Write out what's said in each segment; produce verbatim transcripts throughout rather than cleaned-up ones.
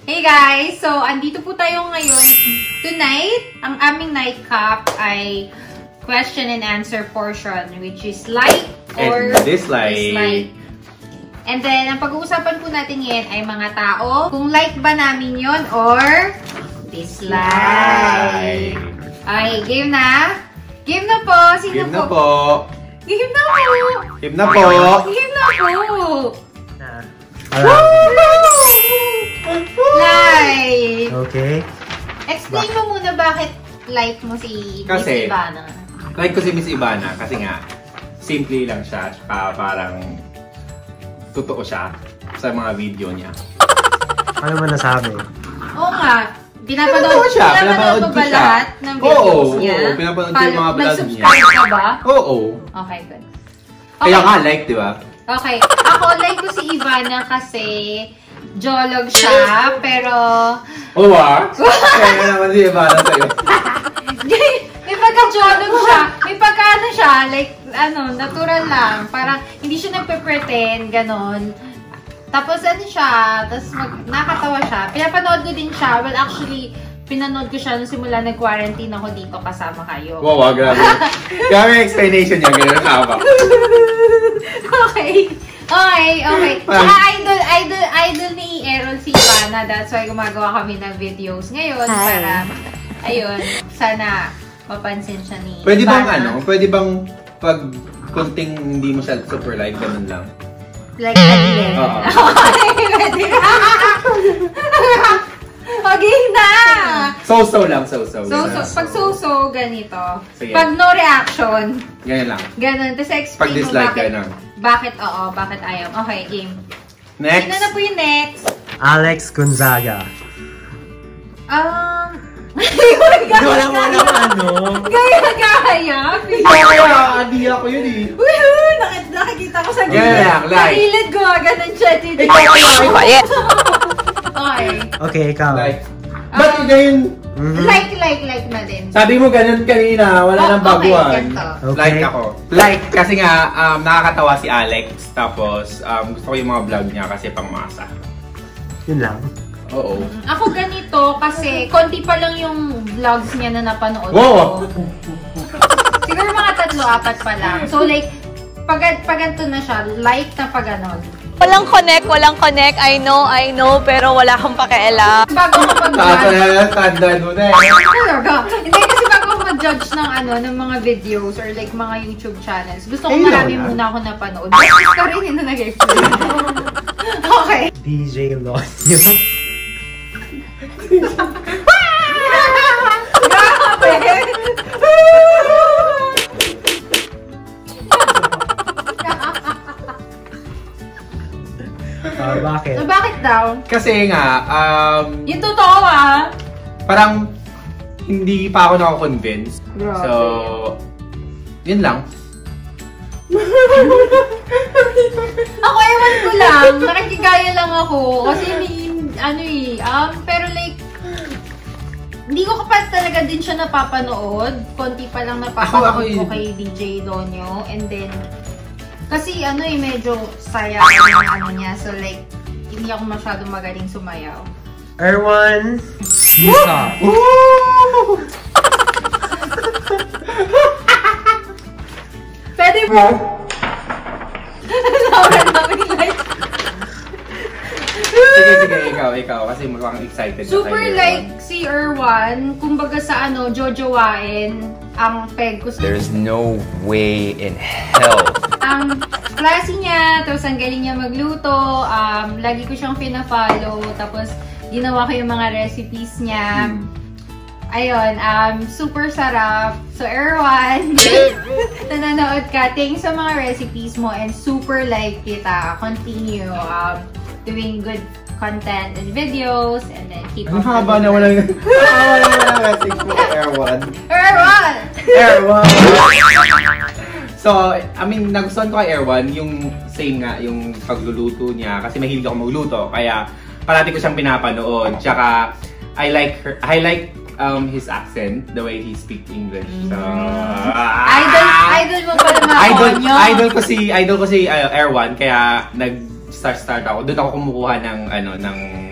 Hey guys! So, andito po tayo ngayon. Tonight, ang aming nightcap ay question and answer portion, which is like or and dislike. dislike. And then, ang pag-uusapan po natin yan ay mga tao. Kung like ba namin yon or dislike. Okay, game na? Game na po. Sino Game po? na po. Game na po. Game na po. Game na po. Alright. Like. Okay. Explain mo muna bakit like mo si Kasi, Miss Ivana. Like ko si Miss Ivana kasi nga, simple lang siya. Uh, parang totoo siya sa mga video niya. Ano man nasabi? Oo nga. Pinapanood, siya. pinapanood mo ba lahat ng videos oo, niya? Oo, pinapanood ko yung mga vlog niya. Nag-subscribe ka ba? Oo. Okay, good. Okay. Kaya nga, like, di ba? Okay. Ako, like ko si Ivana kasi jolog siya, pero... Oo ah? Kaya naman si Ivana sa'yo. May pagka-jolog siya. May pagka-ano siya, like, ano, natural lang. Parang, hindi siya nagpe-pretend, ganon. Tapos ano siya, tapos mag, nakatawa siya. Pinapanood ko din siya. Well, actually, pinanood ko siya nung simula nag-quarantine ako dito kasama kayo. Wow, wow, grabe. Grabe yung explanation niya, gano'n haba. Okay. Okay, okay. Saka idol, idol, idol ni Errol si Ivana. That's why gumagawa kami ng videos ngayon. Hi. Para, ayun, sana mapansin siya ni Pwede Ivana. bang ano, pwede bang pag kunting hindi mo siya super like, ganun lang? Like, again. Oo. Pwede na. Okay na. So-so lang, so-so. So, so, pag so-so, ganito. Sige. Pag no reaction, Ganyan lang. ganun. Tapos explain Pag mo dislike, bakit, ganun. bakit oo, bakit ayaw. Okay, game. Next. Sino na po yung next? Alex Gonzaga. Um, Hindi wala mo lang ano. Gaya-gaya. Kaya, adi ako yun eh. Woohoo! Nakit nakikita ko sa Ganyan lang, like. Sa gilid ko, ganun siya. Quiet. Okay. Okay, ikaw. Like. Ba't Um, ganyan? Mhm. Like, like, like na din. Sabi mo ganun kanina, wala Oh, nang baguhan. okay, ganito. Okay. Like ako. Like, kasi nga, um, nakakatawa si Alex. Tapos, um, gusto ko yung mga vlog niya kasi pangmasa. Yun lang. Oo. Ako ganito kasi konti pa lang yung vlogs niya na napanood Wow! ko. Siguro mga tatlo, apat pa lang. So like, pag, pag ganito na siya, like na pag ganon. Walang connect, walang connect. I know, I know, pero wala kang pakialam. Bago ako mag-judge. Tandaan mo na eh. Talaga. Hindi kasi bago ako mag-judge ng ano, ng mga videos or like mga YouTube channels. Gusto ko Ay, marami wala. muna ako napanood. Gusto ko rin yun na nag-explain. Okay. D J Lonyo. Grabe! Uh, bakit? So, bakit daw? Kasi nga, um, Yung totoo ah. parang hindi pa ako nako-convince. Grabe. So, yun lang. Ako, ewan ko lang. Nakikigaya lang ako. Kasi may, ano eh, um, pero like, hindi ko pa talaga din siya napapanood. Konti pa lang napapanood Ako, ako ko kay D J Donyo. And then, kasi ano eh, medyo sayaw yung ano niya. So like, hindi ako masyadong magaling sumayaw. Erwan Lisa. Pwede mo? Sobrang daming like. Sige, sige, ikaw, ikaw. Kasi mukhang excited Super ka like si Erwan, kumbaga sa ano, jojowain, ang peg ko sa... There's no way in hell. Ang klase niya, tapos ang galing niya magluto, um, lagi ko siyang pina-follow, tapos ginawa ko yung mga recipes niya. Ayun, um, super sarap. So, Erwan, nanonood ka, thanks sa mga recipes mo and super like kita. Continue um, doing good content and videos and then keep Ang on haba na walang... Wala na message mo, Erwan. Erwan! Erwan! So, I mean, nagustuhan ko kay Erwan yung same nga, yung pagluluto niya. Kasi mahilig ako magluto. Kaya, parati ko siyang pinapanood. Tsaka, I like her, I like um, his accent, the way he speaks English. So, ah, Idol, idol mo pala mga idol, konyo. idol ko si, idol ko si uh, Erwan. Kaya, nag start start ako. Doon ako kumukuha ng, ano, ng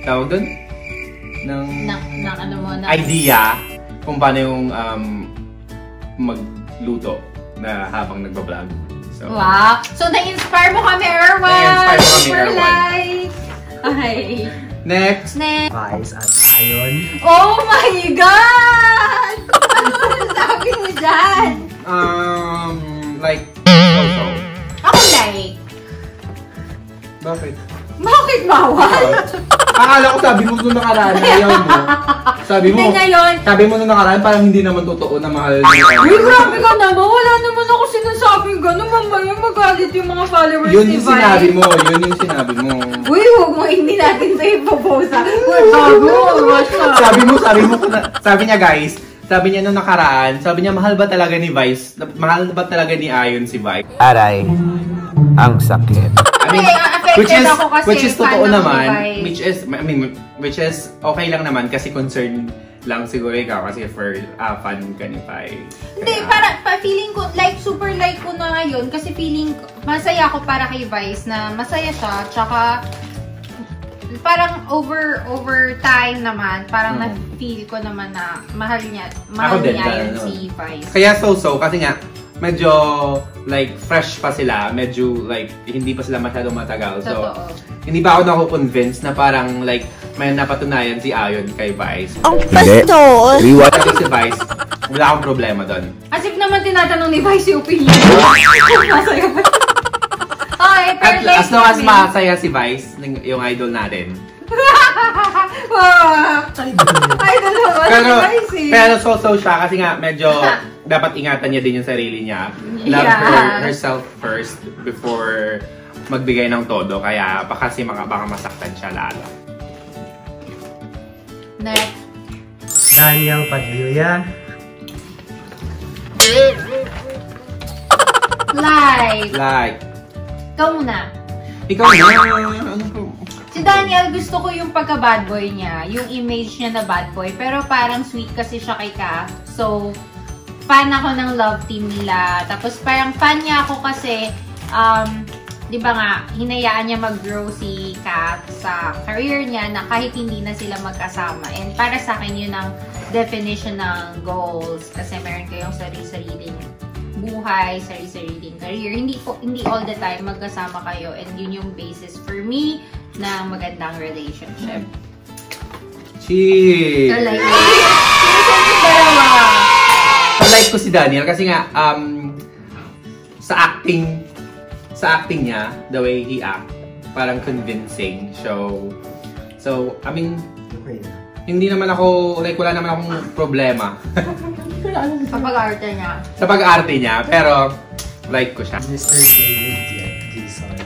tawag doon? Ng, Na, na ano mo na. idea kung paano yung um, magluto na habang nagbablog. So, Wow! So, na-inspire mo kami, Erwan! Na-inspire mo kami, Super Erwan. like! Okay. next! Next. Vice at Ayon. Oh my God! Ano sabi mo dyan? Um, like, so-so. Ako like. Bakit? Bakit bawal? Akala ko sabi mo nung nakaraan, ayaw mo. Sabi mo, Hindi ngayon. sabi mo nung nakaraan, parang hindi naman totoo na mahal niya. Uy, grabe ka naman. Wala naman ako sinasabing gano'n. Mamaya magalit yung mga followers Yun ni yung Vi. sinabi mo, yun yung sinabi mo. Uy, huwag mo, hindi natin ito ipopose ha. Bago, basta. Sabi mo, sabi mo, sabi niya guys, sabi niya nung nakaraan, sabi niya mahal ba talaga ni Vice, mahal ba talaga ni Ayon si Vice? Aray, ang sakit. I mean, Kasi, affected which is, ako kasi which is fan totoo ako ni naman, Vice. which is, I mean, which is okay lang naman kasi concern lang siguro ikaw kasi for uh, fan ka ni Vice. Hindi, para, pa, feeling ko, like, super like ko na ngayon kasi feeling, ko- masaya ako para kay Vice na masaya siya, tsaka, parang over over time naman, parang Hmm. na-feel ko naman na mahal niya, Ako mahal din, niya yun ano. si Vice. Kaya so-so, kasi nga, medyo, like, fresh pa sila. Medyo, like, hindi pa sila masyadong matagal. So, Totoo. hindi pa ako nakukonvince na parang, like, may napatunayan si Ayon kay Vice. Ang pasto! Rewatch. Sabi si Vice, wala akong problema doon. As if naman tinatanong ni Vice yung opinion. Masaya ba? Okay, pero At, like as long as namin- masaya si Vice, ng- yung idol natin. Wow! Idol naman Pero, si Vice eh. pero so-so siya kasi nga medyo dapat ingatan niya din yung sarili niya. Love Yeah. her, herself first before magbigay ng todo. Kaya baka kasi mga, baka masaktan siya lalo. Next. Daniel Padilla. Live. Like, Ikaw muna. ikaw na, ano po? Si Daniel, gusto ko yung pagka-bad boy niya. Yung image niya na bad boy. Pero parang sweet kasi siya kay Ka. So, fan ako ng love team nila. Tapos parang fan niya ako kasi, um, di ba nga, hinayaan niya mag-grow si Kat sa career niya na kahit hindi na sila magkasama. And para sa akin, yun ang definition ng goals. Kasi meron kayong sarili-sariling buhay, sarili-sariling career. Hindi po, hindi all the time magkasama kayo. And yun yung basis for me ng magandang relationship. Cheers! So like, sino yung dalawa? So, like ko si Daniel kasi nga, um, sa acting, sa acting niya, the way he act, parang convincing. So, so, I mean, Okay na. hindi naman ako, like, wala naman akong problema Sa pag-arte niya. sa pag-arte niya, pero, like ko siya. Mister David Jason.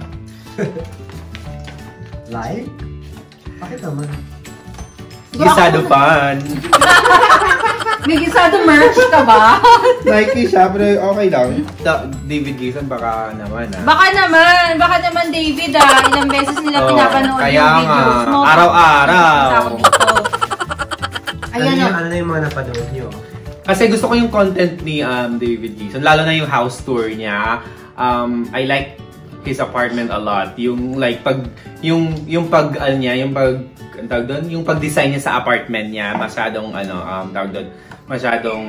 Like? Bakit naman? Gisado fan. May gisado merch ka ba? Nike siya, pero okay lang. Da- David Gison, baka naman ah. Baka naman, baka naman David ah. Ilang beses nila Oo, pinapanood kaya yung videos nga, mo. araw-araw. Tawag dito. Ano Ayan yung, o. ano na yung mga napanood nyo? Kasi gusto ko yung content ni um, David Gison, lalo na yung house tour niya. Um, I like his apartment a lot. Yung like pag yung yung pag ano niya, yung pag ang tawag doon, yung pag-design niya sa apartment niya, masyadong ano, um tawag doon, masyadong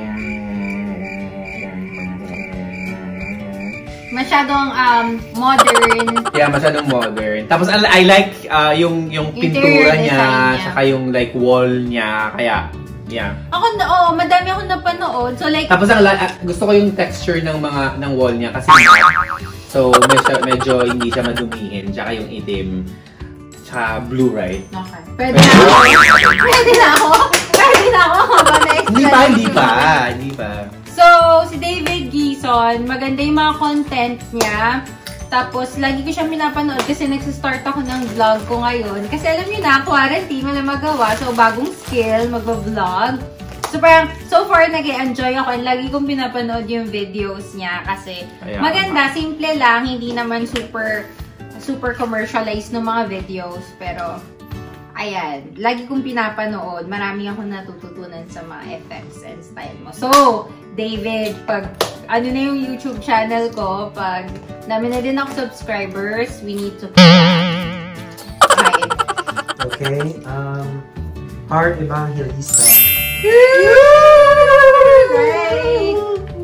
Masyadong um, modern. yeah, masyadong modern. Tapos I, I like uh, yung yung Interior pintura niya, design niya. saka yung like wall niya, kaya yeah. Ako na, oh, madami akong napanood. So like, Tapos ang la- ah, gusto ko yung texture ng mga ng wall niya kasi matte. So medyo, medyo hindi siya madumihin, tsaka yung itim, tsaka blue, right? okay. Pwede na ako. Pwede na ako. Pwede na ako. Hindi pa, hindi pa, hindi pa. So, si David Gison, maganda yung mga content niya. Tapos, lagi ko siyang pinapanood kasi nagsistart ako ng vlog ko ngayon. Kasi alam niyo na, quarantine, wala magawa. So, bagong skill, mag-vlog. So, parang, so far, nag-enjoy ako. And lagi kong pinapanood yung videos niya kasi Ayan. maganda, simple lang. Hindi naman super, super commercialized ng mga videos. Pero, ayan, lagi kong pinapanood. Marami akong natututunan sa mga effects and style mo. So, David, pag ano na yung YouTube channel ko, pag namin na din ako subscribers, we need to... Okay. Okay. Um, Heart Evangelista. Right.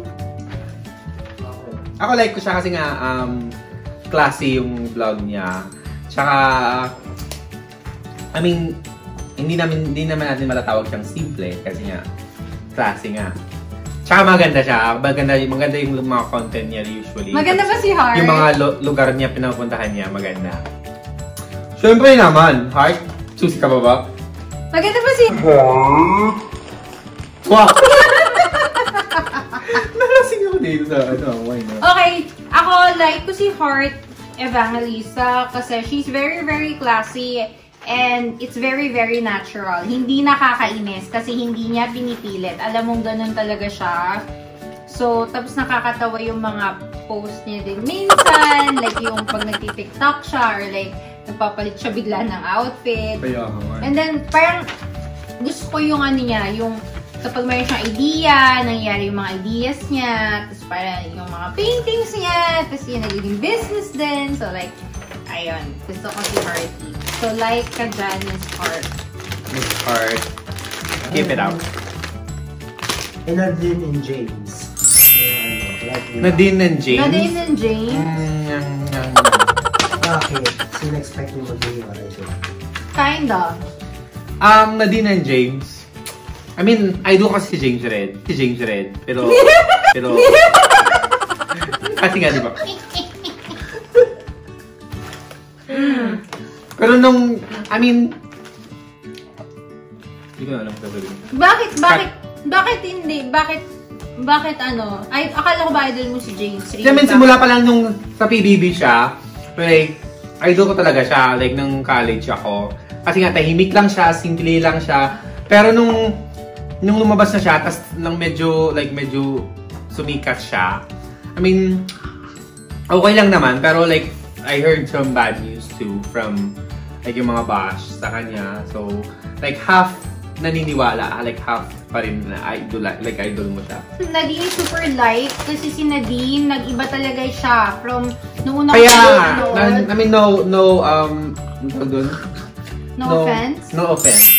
Ako like ko siya kasi nga um, classy yung vlog niya. Tsaka, I mean, hindi namin hindi naman natin matatawag siyang simple kasi nga classy nga. Tsaka maganda siya. Maganda, maganda yung mga content niya usually. Maganda ba si Heart? Yung mga lo- lugar niya, pinapuntahan niya, maganda. Siyempre naman, Heart, susi ka ba ba? Maganda ba si Heart? Wow! Nalasing ako dito sa ano, why not? Okay, ako like ko si Heart Evangelista kasi she's very, very classy and it's very, very natural. Hindi nakakainis kasi hindi niya pinipilit. Alam mong ganun talaga siya. So, tapos nakakatawa yung mga post niya din minsan. Like yung pag nagti-tiktok siya or like nagpapalit siya bigla ng outfit. Kaya ka man. And then, parang gusto ko yung ano niya, yung kapag mayroon siyang idea, nangyayari yung mga ideas niya, tapos parang yung mga paintings niya, tapos yung nagiging business din. So like, ayun, gusto ko si Hearty. So like ka dyan, Miss Heart. Miss Heart. Keep it up. And Nadine and James. Yung ano, like nila. Nadine and James? Nadine and James? Mm, Bakit? Sino expect mo mag-iwalay sila? Kinda. um, Nadine and James. I mean, idol kasi si James Red. Si James Red. Pero, pero, kasi nga, di ba? Pero nung, I mean, hindi ko na alam kung sabihin. Bakit, bakit, bakit hindi, bakit, bakit ano, ay, akala ko ba idol mo si James? Really, I mean, bakit? simula pa lang nung sa P B B siya, like, idol ko talaga siya, like, nung college ako. Kasi nga, tahimik lang siya, simple lang siya. Pero nung, nung lumabas na siya, tas nang medyo, like, medyo sumikat siya. I mean, okay lang naman, pero like, I heard some bad news too from, like, yung mga bash sa kanya. So, like, half naniniwala, like, half pa rin na idol, like, idol mo siya. Nadine super light kasi si Nadine, nag-iba talaga siya from noong una Kaya, ko na, I mean, no, no, um, ano dun? no, no offense. No offense.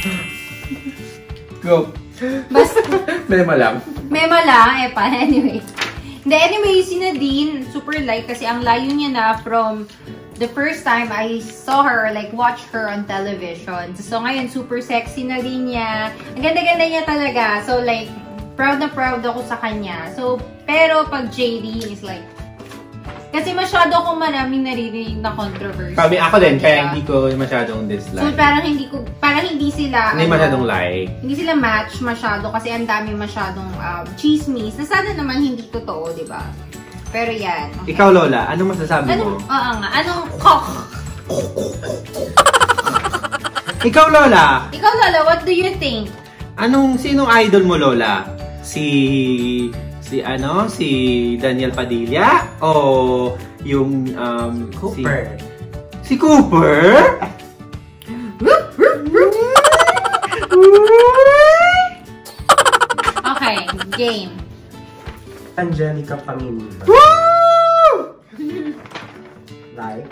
Go. Basta, Mema lang. mema lang, eh pa, anyway. Hindi, anyway, si Nadine, super light kasi ang layo niya na from the first time I saw her, like, watch her on television. So, ngayon, super sexy na rin niya. Ang ganda-ganda niya talaga. So, like, proud na proud ako sa kanya. So, pero pag J D is like, kasi masyado akong maraming naririnig na controversy. Kami, ako din, kaya Diba? hindi ko masyadong dislike. So, parang hindi ko, parang hindi sila, Hindi ano, masyadong like. hindi sila match masyado kasi ang dami masyadong um, chismis na sana naman hindi totoo, di ba? Pero yan. Okay. Ikaw, Lola, ano masasabi Anong, mo? oo nga, anong kok? Ikaw, Lola, Ikaw, Lola, what do you think? anong, sinong idol mo, Lola? Si, si ano, si Daniel Padilla? O yung, um, Cooper. Si, si Cooper? Okay, game. Angelica Pangilinan. Like?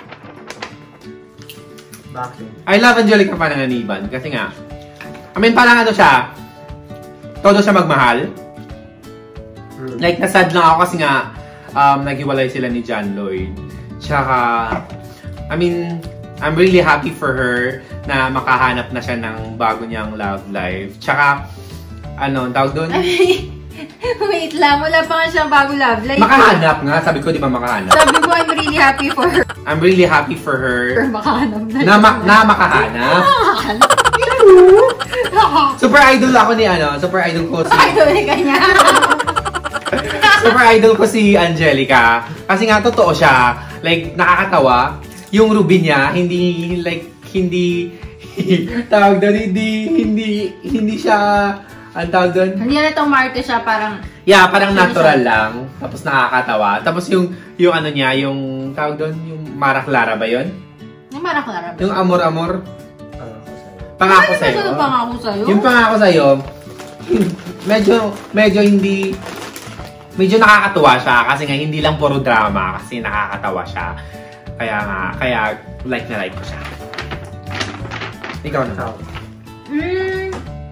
Bakit? I love Angelica Panganiban kasi nga, I mean, parang ano siya, todo siya magmahal. Hmm. Like, nasad lang ako kasi nga, um, naghiwalay sila ni John Lloyd. Tsaka, I mean, I'm really happy for her na makahanap na siya ng bago niyang love life. Tsaka, ano, tawag doon? Wait lang, wala pa nga siyang bago love life. Makahanap nga. Sabi ko, di ba makahanap? Sabi ko, I'm really happy for her. I'm really happy for her Makahanap na. na, ma- na makahanap. Super idol ako ni ano, super idol ko si... Idol ka niya. Super idol ko si Angelica. Kasi nga, totoo siya. Like, nakakatawa. Yung Ruby niya, hindi, like, hindi, tawag doon, hindi, hindi, hindi siya, ang tawag doon? Hindi na itong Marte siya, parang... Yeah, parang natural lang. Tapos nakakatawa. Tapos yung, yung ano niya, yung, tawag doon, yung Mara Clara ba yun? Yung Mara Clara ba? Yung amor-amor? Pangako sa'yo. Pangako sa'yo. Ano ba pangako sa'yo? Yung pangako sa'yo, medyo, medyo hindi, medyo nakakatuwa siya kasi nga hindi lang puro drama kasi nakakatawa siya. Kaya nga, kaya like na like ko siya. Ikaw na. Ikaw. Mm.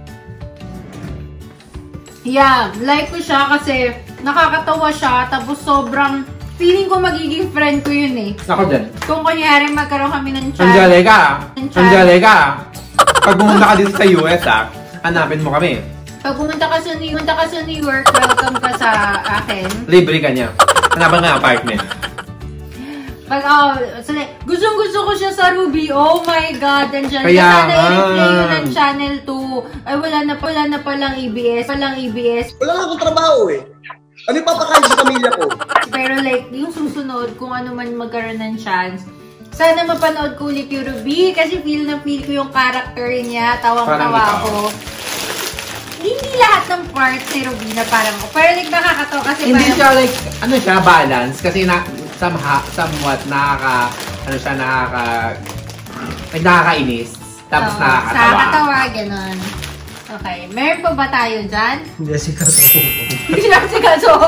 Yeah, like ko siya kasi nakakatawa siya, tapos sobrang feeling ko magiging friend ko yun eh. Ako din. Kung kunyari magkaroon kami ng chat. Angelica! Ng chat. Angelica! Pag pumunta ka dito sa U S ah, hanapin mo kami. Pag pumunta ka sa New, pumunta ka sa New York, welcome ka sa akin. Libre ka niya. Hanapan nga apartment. Pag, oh, so like, gustong gusto ko siya sa Ruby. Oh my God, Angelica. Kaya sana nga. i-replay yun ng Channel two. Ay, wala na, wala na palang A B S. Palang A B S. Wala nga akong trabaho eh. Ano yung papakain sa pamilya ko? Pero like, yung susunod, kung ano man magkaroon ng chance, sana mapanood ko ulit yung Ruby kasi feel na feel ko yung character niya. Tawang-tawa ko. Hindi lahat ng parts ni Ruby na parang ko. Pero like, nakakatawa kasi Hindi parang, siya like, ano siya, balance. Kasi na, somehow, somewhat nakaka, ano siya, nakaka, like, nakakainis. Tapos Oo, nakakatawa. Nakakatawa, ganun. Okay. Meron pa ba tayo dyan? Jessica Soho. Miss Jessica Soho.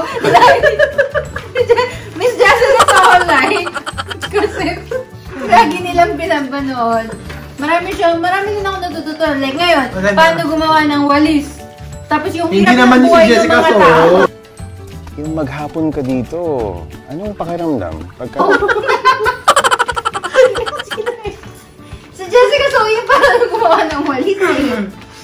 Miss Jessica Soho like. Kasi lagi nilang pinapanood. Marami siya, marami din ako natututunan. Like ngayon, Maganda. paano gumawa ng walis. Tapos yung Hindi hirap naman ng si buhay ng Jessica mga Soho. tao. Yung maghapon ka dito, anong pakiramdam? Pagka... Si Jessica Soho yung paano gumawa ng walis eh.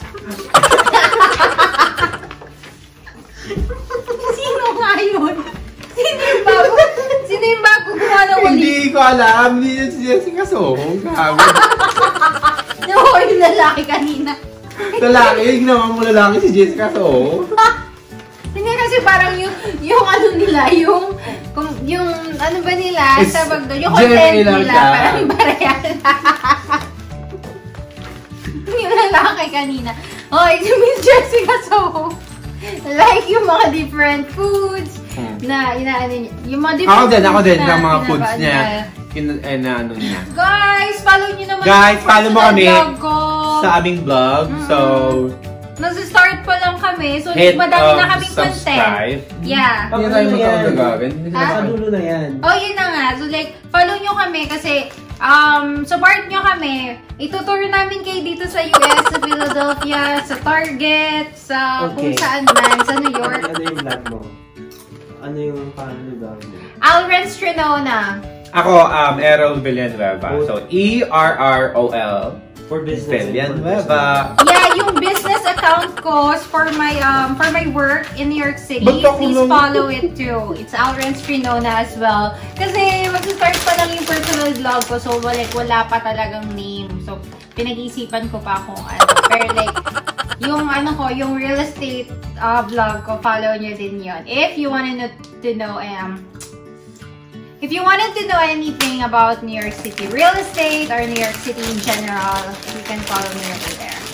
Sino nga yun? Sino yung bago? Sino yung bago gumawa ng walis? Hindi ko alam. Hindi yun si Jessica Soho. Gabi. Oo, yung lalaki kanina. Lalaki. Yung ginawa mo lalaki si Jessica Soho. Hindi kasi parang yung, yung ano nila, yung, kung, yung ano ba nila, It's tawag doon, yung Jeremy content lang nila, siya. parang barayal. Yung lalaki kanina. Oh, it's Miss Jessica Soho. Like yung mga different foods Hmm. na inaano niya. Yung mga Ako different din, ako din. na Ng mga foods pinapaan niya. Kin eh, na ano niya. Guys, follow niyo naman Guys, yung follow mo personal kami vlog ko. Sa aming vlog. So, Nasa-start pa lang kami. So, hit madami um, na kaming subscribe. content. Yeah. Hindi tayo magkakagagawin. Ah? Sa dulo na yan. Oh, yun na nga. So, like, follow nyo kami kasi um, support nyo kami. Ituturo namin kayo dito sa U S, sa Philadelphia, sa Target, sa kung Okay. saan man, sa New York. Ano yung vlog mo? Ano yung parang vlog mo? Alrence Trinona. Ako, um, Errol Villanueva. So, E R R O L For business. Villanueva. Yeah, yung business account ko is for my um for my work in New York City. Ba't ako Please lang- follow it too. It's Alrence Trinona as well. Kasi mag-start pa lang yung personal vlog ko, so like, wala pa talagang name. So, pinag-iisipan ko pa kung ano. Pero like, yung ano ko, yung real estate uh, vlog ko, follow nyo din yun. If you wanted to know, um, if you wanted to know anything about New York City real estate or New York City in general, you can follow me over there.